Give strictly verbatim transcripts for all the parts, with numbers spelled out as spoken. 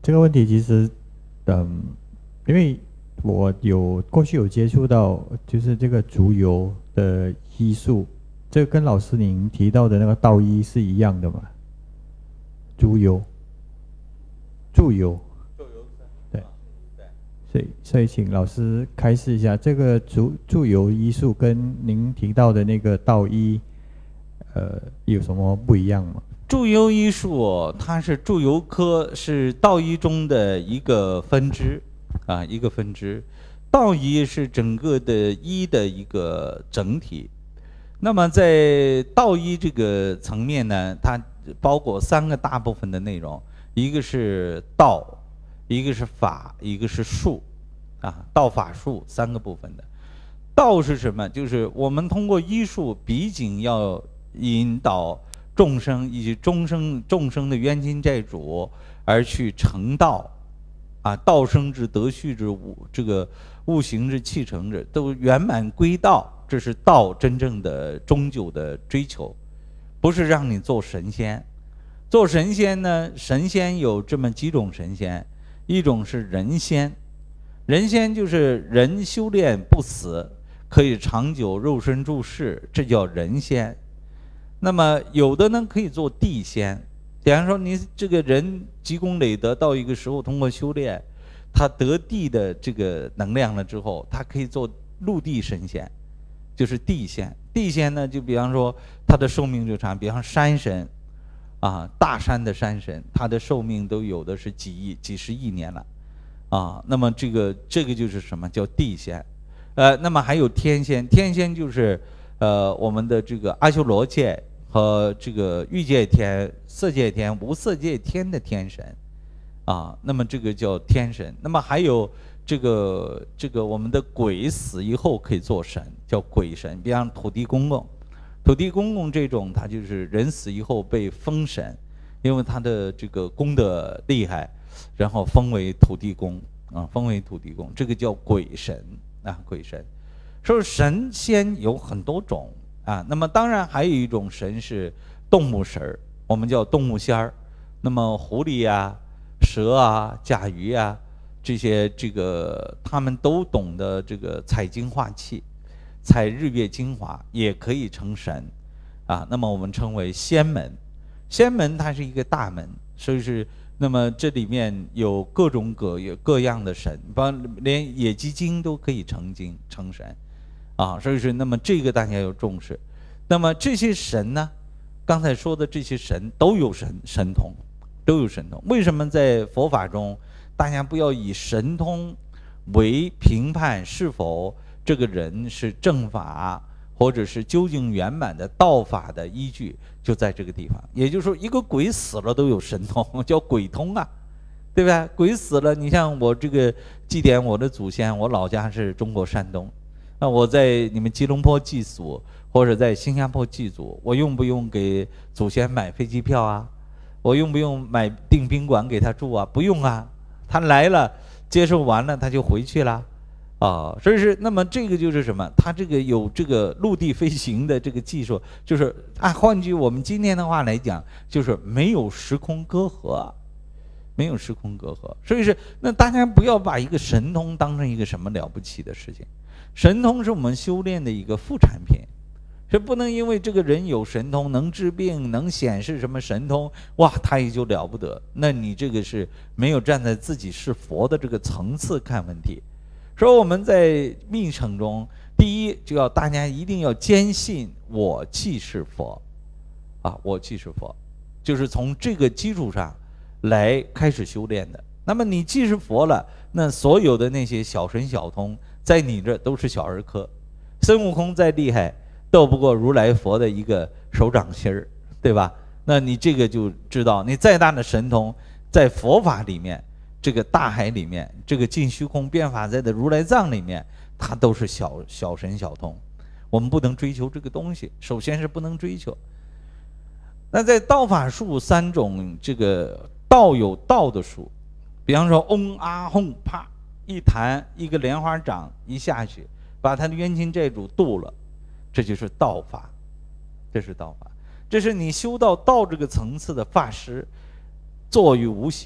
这个问题其实，嗯，因为我有过去有接触到，就是这个足油的医术，这个跟老师您提到的那个道医是一样的嘛？足油，注油，对，所以所以请老师开示一下，这个足注油医术跟您提到的那个道医，呃，有什么不一样吗？ 注油医术，它是注油科，是道医中的一个分支，啊，一个分支。道医是整个的医的一个整体。那么在道医这个层面呢，它包括三个大部分的内容，一个是道，一个是法，一个是术，啊，道法术三个部分的。道是什么？就是我们通过医术，毕竟要引导众生以及众生众生的冤亲债主而去成道，啊，道生之，德畜之，物这个物行之，气成之，都圆满归道，这是道真正的终究的追求，不是让你做神仙。做神仙呢，神仙有这么几种神仙，一种是人仙，人仙就是人修炼不死，可以长久肉身住世，这叫人仙。那么有的呢可以做地仙，比方说你这个人积功累德到一个时候，通过修炼，他得地的这个能量了之后，他可以做陆地神仙，就是地仙。地仙呢，就比方说他的寿命就长，比方山神，啊，大山的山神，他的寿命都有的是几亿、几十亿年了，啊，那么这个这个就是什么叫地仙，呃，那么还有天仙，天仙就是呃我们的这个阿修罗界和这个欲界天、色界天、无色界天的天神，啊，那么这个叫天神。那么还有这个这个我们的鬼死以后可以做神，叫鬼神。比方土地公公，土地公公这种他就是人死以后被封神，因为他的这个功德厉害，然后封为土地公啊，封为土地公，这个叫鬼神啊，鬼神。所以神仙有很多种。啊，那么当然还有一种神是动物神儿，我们叫动物仙儿。那么狐狸啊、蛇啊、甲鱼啊，这些这个他们都懂得这个采精化气，采日月精华，也可以成神啊。那么我们称为仙门，仙门它是一个大门，所以是那么这里面有各种各有各样的神，包连野鸡精都可以成精成神。啊，所以说，那么这个大家要重视。那么这些神呢，刚才说的这些神都有神神通，都有神通。为什么在佛法中，大家不要以神通为评判是否这个人是正法或者是究竟圆满的道法的依据，就在这个地方。也就是说，一个鬼死了都有神通，叫鬼通啊，对吧？鬼死了，你像我这个祭奠我的祖先，我老家是中国山东。那我在你们吉隆坡祭祖，或者在新加坡祭祖，我用不用给祖先买飞机票啊？我用不用买订宾馆给他住啊？不用啊，他来了，接受完了他就回去了，啊，所以是那么这个就是什么？他这个有这个陆地飞行的这个技术，就是按换句我们今天的话来讲，就是没有时空隔阂，没有时空隔阂。所以是那大家不要把一个神通当成一个什么了不起的事情。神通是我们修炼的一个副产品，是不能因为这个人有神通，能治病，能显示什么神通，哇，他也就了不得。那你这个是没有站在自己是佛的这个层次看问题。所以我们在密程中，第一就要大家一定要坚信我即是佛，啊，我即是佛，就是从这个基础上来开始修炼的。那么你既是佛了，那所有的那些小神小通，在你这都是小儿科，孙悟空再厉害，斗不过如来佛的一个手掌心儿，对吧？那你这个就知道，你再大的神通，在佛法里面，这个大海里面，这个尽虚空变法在的如来藏里面，它都是小小神小通。我们不能追求这个东西，首先是不能追求。那在道法术三种，这个道有道的术，比方说嗡啊吽啪。一弹一个莲花掌一下去，把他的冤亲债主渡了，这就是道法，这是道法，这是你修到道这个层次的法师坐于无形。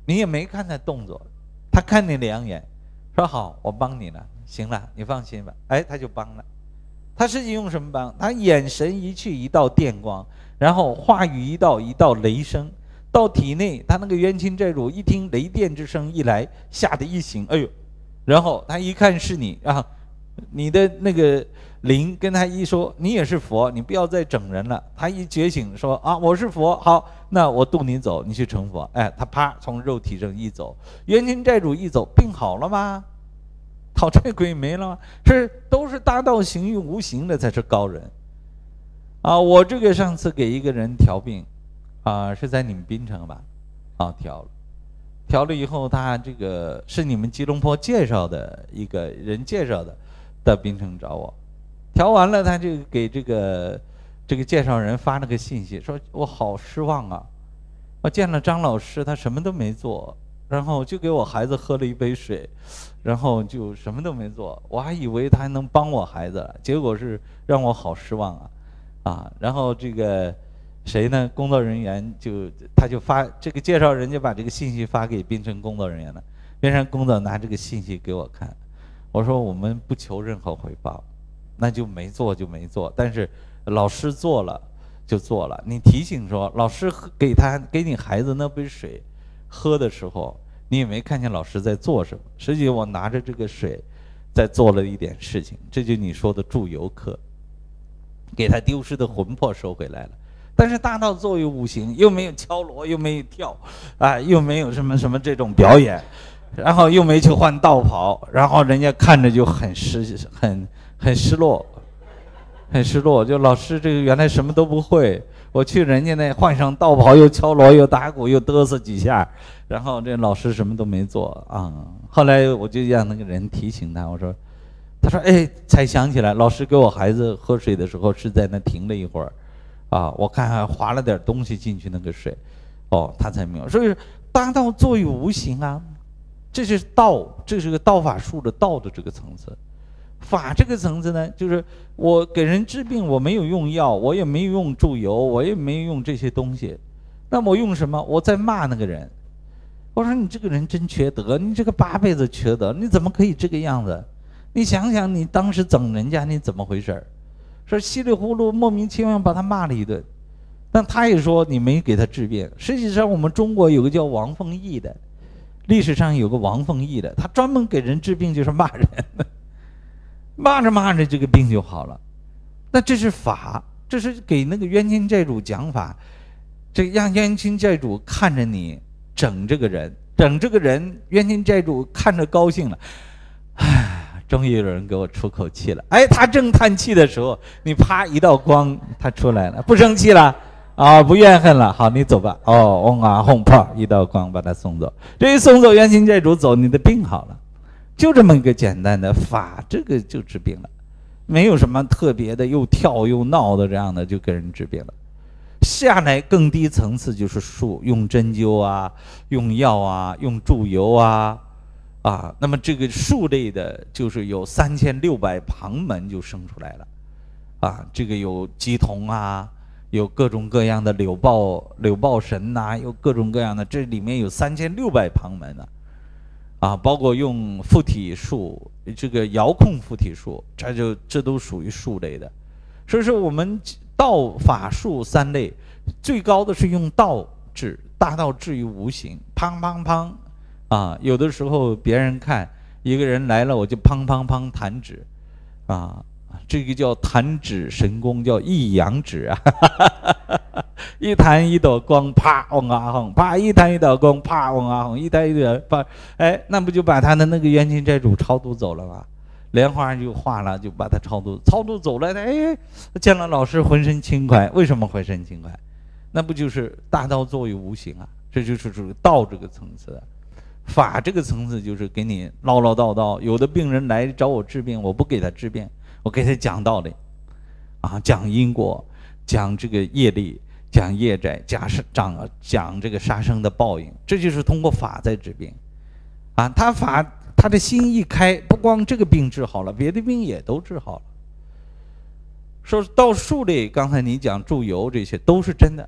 你也没看他动作，他看你两眼，说好，我帮你了，行了，你放心吧。哎，他就帮了。他实际用什么帮？他眼神一去，一道电光，然后话语一道，一道雷声到体内。他那个冤亲债主一听雷电之声一来，吓得一醒，哎呦！然后他一看是你啊，你的那个灵跟他一说，你也是佛，你不要再整人了。他一觉醒说啊，我是佛，好，那我渡你走，你去成佛。哎，他啪从肉体上一走，冤亲债主一走，病好了吗？讨债鬼没了吗？是都是大道行于无形的才是高人啊！我这个上次给一个人调病啊，是在你们槟城吧？啊，调了，调了以后，他这个是你们吉隆坡介绍的一个人介绍的，到槟城找我，调完了，他就给这个这个介绍人发了个信息，说我好失望啊！我见了张老师，他什么都没做。然后就给我孩子喝了一杯水，然后就什么都没做。我还以为他还能帮我孩子，结果是让我好失望啊！啊，然后这个谁呢？工作人员就他就发这个介绍人就把这个信息发给槟城工作人员了。槟城工作拿这个信息给我看，我说我们不求任何回报，那就没做就没做。但是老师做了就做了，你提醒说老师给他给你孩子那杯水喝的时候，你也没看见老师在做什么，实际我拿着这个水在做了一点事情，这就你说的助游客，给他丢失的魂魄收回来了。但是大道作为无形，又没有敲锣，又没有跳啊，又没有什么什么这种表演，然后又没去换道袍，然后人家看着就很失很很失落很失落，就老师这个原来什么都不会，我去人家那换上道袍，又敲锣又打鼓又嘚瑟几下，然后这老师什么都没做啊。后来我就让那个人提醒他，我说，他说哎，才想起来，老师给我孩子喝水的时候是在那停了一会儿，啊，我看还划了点东西进去那个水，哦，他才明白。所以大道作于无形啊，这是道，这是个道法术的道的这个层次。法这个层次呢，就是我给人治病，我没有用药，我也没有用注油，我也没有用这些东西，那么我用什么？我在骂那个人，我说你这个人真缺德，你这个八辈子缺德，你怎么可以这个样子？你想想你当时整人家你怎么回事？说稀里糊涂莫名其妙把他骂了一顿，但他也说你没给他治病。实际上我们中国有个叫王凤义的，历史上有个王凤义的，他专门给人治病就是骂人的，骂着骂着这个病就好了。那这是法，这是给那个冤亲债主讲法，这让冤亲债主看着你整这个人，整这个人，冤亲债主看着高兴了，唉，终于有人给我出口气了。哎，他正叹气的时候，你啪一道光，他出来了，不生气了啊，不怨恨了。好，你走吧。哦，嗡啊轰，啪一道光把他送走。这一送走，冤亲债主走，你的病好了。就这么一个简单的法，这个就治病了，没有什么特别的，又跳又闹的这样的就给人治病了。下来更低层次就是术，用针灸啊，用药啊，用注油啊，啊，那么这个术类的，就是有三千六百旁门就生出来了，啊，这个有鸡同啊，有各种各样的柳报柳报神呐、啊，有各种各样的，这里面有三千六百旁门呢、啊，啊，包括用附体术，这个遥控附体术，这就这都属于术类的。所以说我们道法术三类，最高的是用道治，大道治于无形，砰砰砰，啊，有的时候别人看一个人来了，我就砰砰砰弹指，啊，这个叫弹指神功，叫一阳指啊，一弹一朵光，啪嗡啊轰，啪一弹一朵光，啪嗡啊轰，一弹一朵啪，哎，那不就把他的那个冤亲债主超度走了吗？莲花就化了，就把他超度，超度走了，哎，见了老师浑身轻快。为什么浑身轻快？那不就是大道作为无形啊？这就是属于道这个层次。法这个层次就是给你唠唠叨叨。有的病人来找我治病，我不给他治病，我给他讲道理，啊，讲因果，讲这个业力，讲业债，讲讲讲这个杀生的报应，这就是通过法在治病，啊，他法。他的心一开，不光这个病治好了，别的病也都治好了。说到术类，刚才你讲注油这些都是真的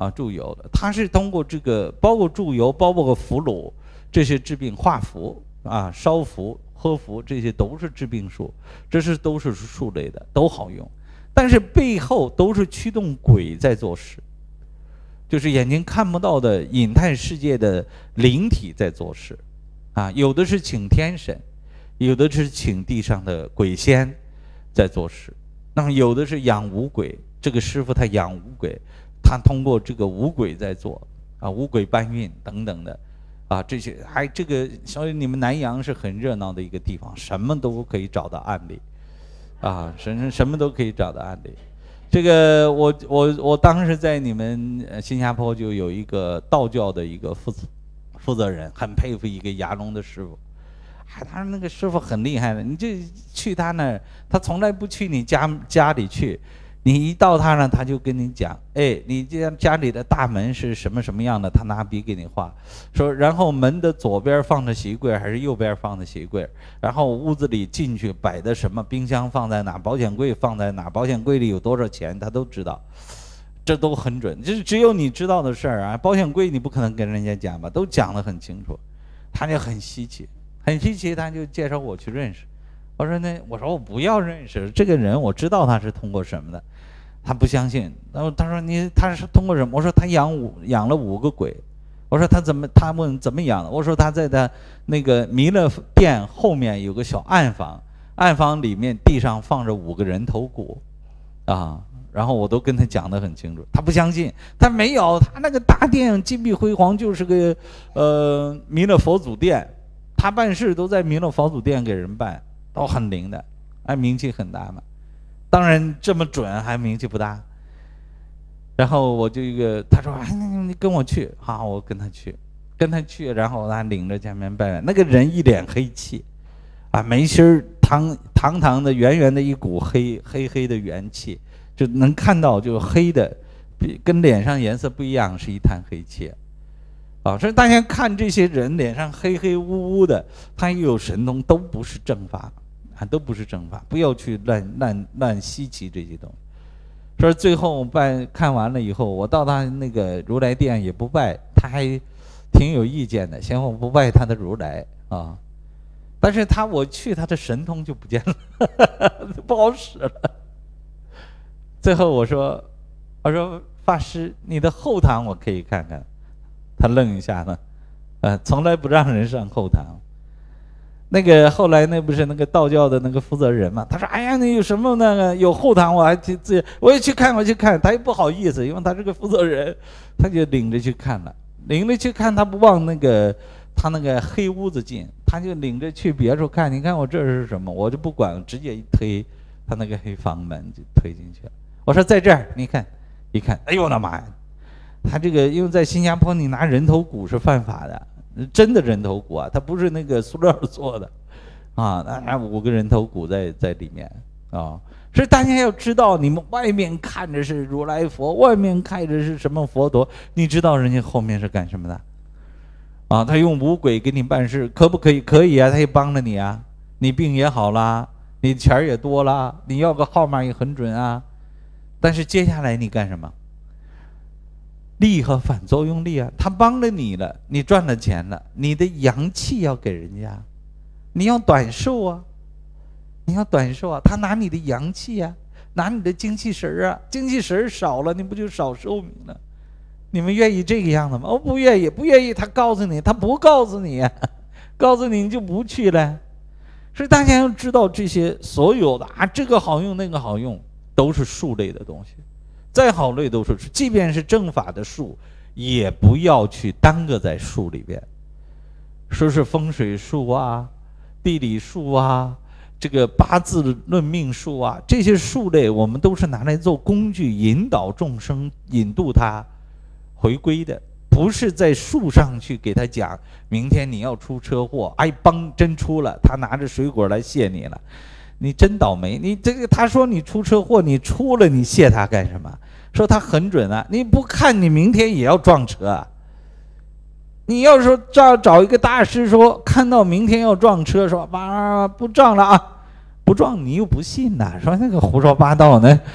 啊，祝由的，它是通过这个包括祝由，包括符箓这些治病，画符啊、烧符、喝符，这些都是治病术，这是都是术类的，都好用。但是背后都是驱动鬼在做事，就是眼睛看不到的隐态世界的灵体在做事，啊，有的是请天神，有的是请地上的鬼仙在做事，那么有的是养五鬼，这个师傅他养五鬼，他通过这个五鬼在做啊，五鬼搬运等等的，啊，这些还这个，所以你们南阳是很热闹的一个地方，什么都可以找到案例。啊，什什么都可以找到案例。这个我我我当时在你们新加坡就有一个道教的一个负责负责人，很佩服一个牙龙的师傅。哎，他说那个师傅很厉害的，你就去他那儿，他从来不去你家家里去。你一到他那，他就跟你讲，哎，你家家里的大门是什么什么样的？他拿笔给你画，说，然后门的左边放着鞋柜还是右边放的鞋柜？然后屋子里进去摆的什么？冰箱放在哪？保险柜放在哪？保险柜里有多少钱？他都知道，这都很准，就是只有你知道的事儿啊。保险柜你不可能跟人家讲吧？都讲得很清楚，他就很稀奇，很稀奇，他就介绍我去认识。我说那我说我不要认识这个人，我知道他是通过什么的，他不相信。然后他说你他是通过什么？我说他养五养了五个鬼。我说他怎么？他问怎么养的？我说他在他那个弥勒殿后面有个小暗房，暗房里面地上放着五个人头骨，啊，然后我都跟他讲得很清楚，他不相信，他没有，他那个大殿金碧辉煌，就是个呃弥勒佛祖殿，他办事都在弥勒佛祖殿给人办。都很灵的，哎，名气很大嘛。当然这么准还名气不大。然后我就一个，他说：“哎，你跟我去。”好，我跟他去，跟他去，然后他领着前面拜。那个人一脸黑气，啊，眉心堂堂堂的圆圆的一股黑黑黑的元气，就能看到就黑的，跟脸上颜色不一样，是一滩黑气。啊，所以大家看这些人脸上黑黑乌乌的，他又有神通，都不是正法。啊，都不是正法，不要去乱乱乱稀奇这些东西。所以最后拜看完了以后，我到他那个如来殿也不拜，他还挺有意见的，嫌我不拜他的如来啊。但是他我去他的神通就不见了，不好使了。最后我说，我说法师，你的后堂我可以看看。他愣一下呢，呃，从来不让人上后堂。那个后来那不是那个道教的那个负责人嘛？他说：“哎呀，那有什么那个有后堂，我还去自己我也去看，我去看。”他也不好意思，因为他是个负责人，他就领着去看了。领着去看，他不往那个他那个黑屋子进，他就领着去别处看。你看我这是什么？我就不管，直接一推他那个黑房门就推进去了。我说在这儿，你看，一看，哎呦我的妈呀！他这个因为在新加坡，你拿人头骨是犯法的。真的人头骨啊，它不是那个塑料做的，啊，那五个人头骨在在里面啊，所以大家要知道，你们外面看着是如来佛，外面看着是什么佛陀，你知道人家后面是干什么的？啊，他用五鬼给你办事，可不可以？可以啊，他也帮了你啊，你病也好啦，你钱也多啦，你要个号码也很准啊，但是接下来你干什么？力和反作用力啊，他帮了你了，你赚了钱了，你的阳气要给人家，你要短寿啊，你要短寿啊，他拿你的阳气啊，拿你的精气神啊，精气神少了，你不就少寿命了？你们愿意这个样子吗？哦，不愿意，不愿意，他告诉你，他不告诉你啊，告诉你你就不去了。所以大家要知道这些所有的啊，这个好用那个好用，都是术类的东西。再好类都是，即便是正法的术，也不要去耽搁在术里边。说是风水术啊、地理术啊、这个八字论命术啊，这些术类我们都是拿来做工具，引导众生，引渡他回归的，不是在术上去给他讲，明天你要出车祸，哎，帮真出了，他拿着水果来谢你了。你真倒霉！你这个他说你出车祸，你出了，你谢他干什么？说他很准啊，你不看你明天也要撞车啊。你要说找找一个大师说看到明天要撞车，说啊不撞了啊，不撞你又不信呐，说那个胡说八道呢，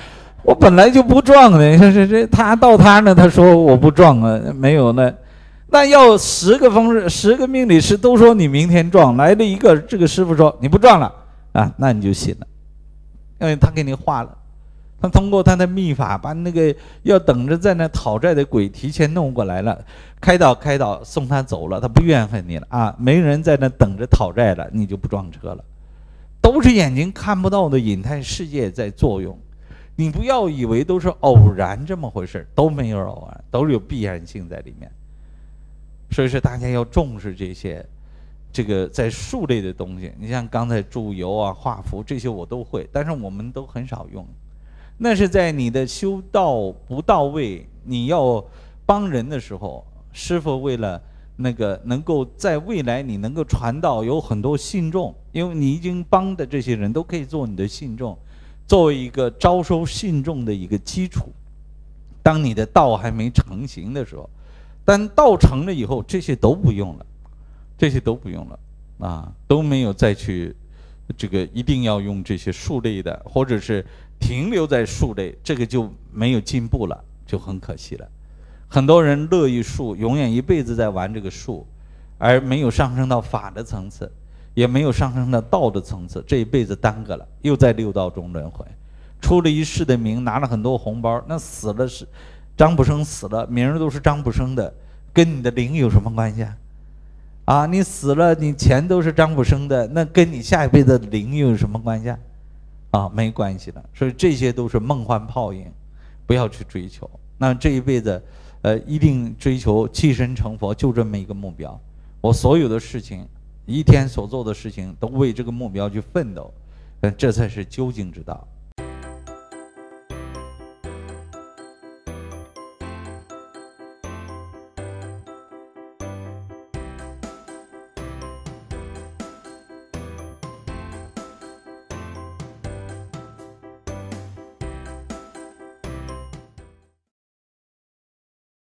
我本来就不撞的，这这这他到他呢，他说我不撞啊，没有呢。那要十个风水十个命理师都说你明天撞，来了一个这个师傅说你不撞了啊，那你就信了，因为他给你画了，他通过他的秘法把那个要等着在那讨债的鬼提前弄过来了，开导开导送他走了，他不怨恨你了啊，没人在那等着讨债了，你就不撞车了，都是眼睛看不到的隐态世界在作用。你不要以为都是偶然这么回事，都没有偶然，都是有必然性在里面。所以说大家要重视这些，这个在术类的东西。你像刚才祝由啊、画符这些我都会，但是我们都很少用。那是在你的修道不到位，你要帮人的时候，师父为了那个能够在未来你能够传道，有很多信众，因为你已经帮的这些人都可以做你的信众。作为一个招收信众的一个基础，当你的道还没成型的时候，但道成了以后，这些都不用了，这些都不用了啊，都没有再去这个一定要用这些术类的，或者是停留在术类，这个就没有进步了，就很可惜了。很多人乐于术，永远一辈子在玩这个术，而没有上升到法的层次。也没有上升到道的层次，这一辈子耽搁了，又在六道中轮回，出了一世的名，拿了很多红包，那死了是张卜生死了，名儿都是张卜生的，跟你的灵有什么关系啊？啊，你死了，你钱都是张卜生的，那跟你下一辈子的灵又有什么关系啊？啊，没关系了。所以这些都是梦幻泡影，不要去追求。那这一辈子，呃，一定追求弃身成佛，就这么一个目标。我所有的事情。一天所做的事情都为这个目标去奋斗，这才是究竟之道。